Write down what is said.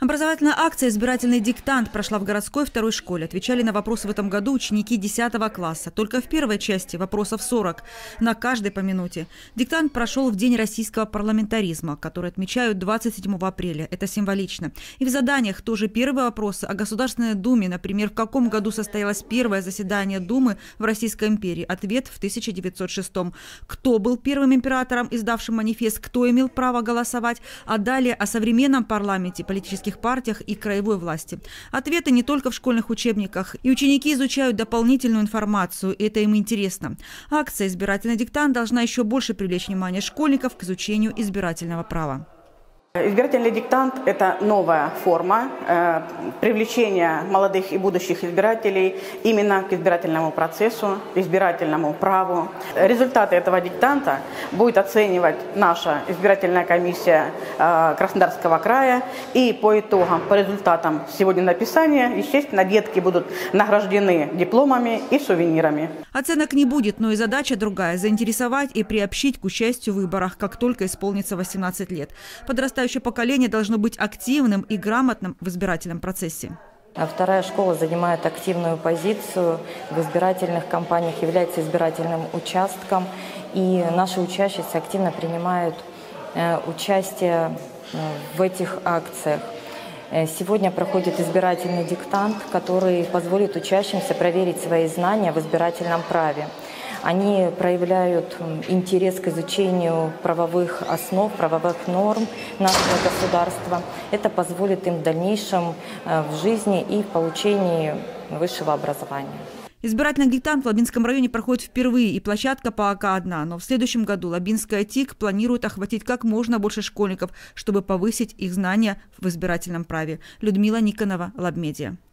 Образовательная акция «Избирательный диктант» прошла в городской второй школе. Отвечали на вопросы в этом году ученики 10 класса. Только в первой части вопросов 40, на каждой по минуте. Диктант прошел в День российского парламентаризма, который отмечают 27 апреля. Это символично. И в заданиях тоже первые вопросы о Государственной Думе. Например, в каком году состоялось первое заседание Думы в Российской империи? Ответ в 1906. Кто был первым императором, издавшим манифест? Кто имел право голосовать? А далее о современном парламенте, политических партиях и краевой власти. Ответы не только в школьных учебниках. И ученики изучают дополнительную информацию, и это им интересно. Акция «Избирательный диктант» должна еще больше привлечь внимание школьников к изучению избирательного права. Избирательный диктант – это новая форма привлечения молодых и будущих избирателей именно к избирательному процессу, избирательному праву. Результаты этого диктанта будет оценивать наша избирательная комиссия Краснодарского края. И по итогам, по результатам сегодня написания, естественно, детки будут награждены дипломами и сувенирами. Оценок не будет, но и задача другая – заинтересовать и приобщить к участию в выборах, как только исполнится 18 лет. Подрастающее поколение должно быть активным и грамотным в избирательном процессе. Вторая школа занимает активную позицию в избирательных кампаниях, является избирательным участком. И наши учащиеся активно принимают участие в этих акциях. Сегодня проходит избирательный диктант, который позволит учащимся проверить свои знания в избирательном праве. Они проявляют интерес к изучению правовых основ, правовых норм нашего государства. Это позволит им в дальнейшем в жизни и в получении высшего образования. Избирательный диктант в Лабинском районе проходит впервые, и площадка пока одна. Но в следующем году Лабинская ТИК планирует охватить как можно больше школьников, чтобы повысить их знания в избирательном праве. Людмила Никонова, Лабмедиа.